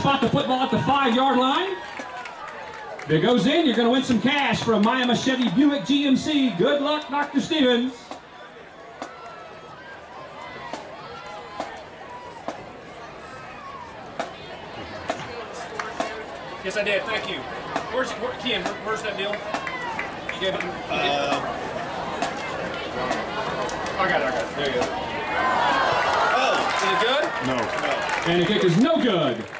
spot the football at the 5-yard line. If it goes in, you're going to win some cash from Miami Chevy Buick GMC. Good luck, Dr. Stevens. Yes, I did. Thank you. Ken, where's that deal? You gave it to me? I got it. There you go. Oh, is it good? No. And the kick is no good.